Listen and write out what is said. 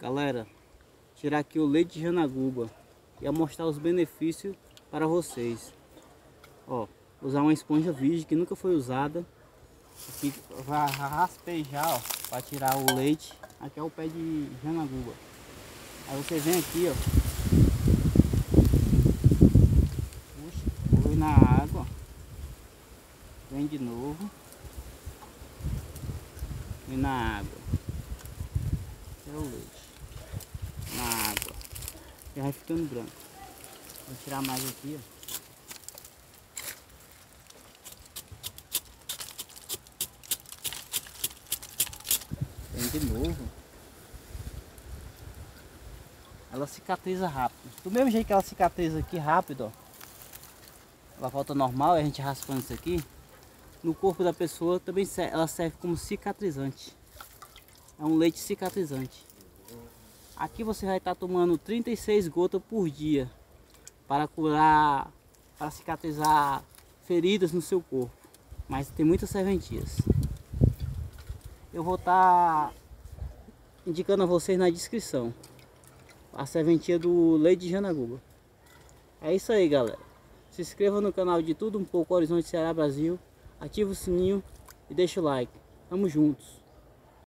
Galera, tirar aqui o leite de Janaguba e mostrar os benefícios para vocês. Ó, usar uma esponja virgem que nunca foi usada. Aqui vai raspejar, ó, para tirar o leite. Aqui é o pé de Janaguba. Aí você vem aqui, ó, puxa, põe na água, vem de novo, vem na água, tira o leite, na água, já vai ficando branco. Vou tirar mais aqui, ó. Vem de novo. Ela cicatriza rápido. Do mesmo jeito que ela cicatriza aqui rápido, ó. Ela volta normal, a gente raspando isso aqui. No corpo da pessoa também ela serve como cicatrizante. É um leite cicatrizante. Aqui você vai estar tomando 36 gotas por dia para curar, para cicatrizar feridas no seu corpo. Mas tem muitas serventias. Eu vou estar indicando a vocês na descrição a serventia do leite de Janaguba. É isso aí, galera. Se inscreva no canal de Tudo Um Pouco Horizonte Ceará Brasil. Ativa o sininho e deixa o like. Tamo juntos.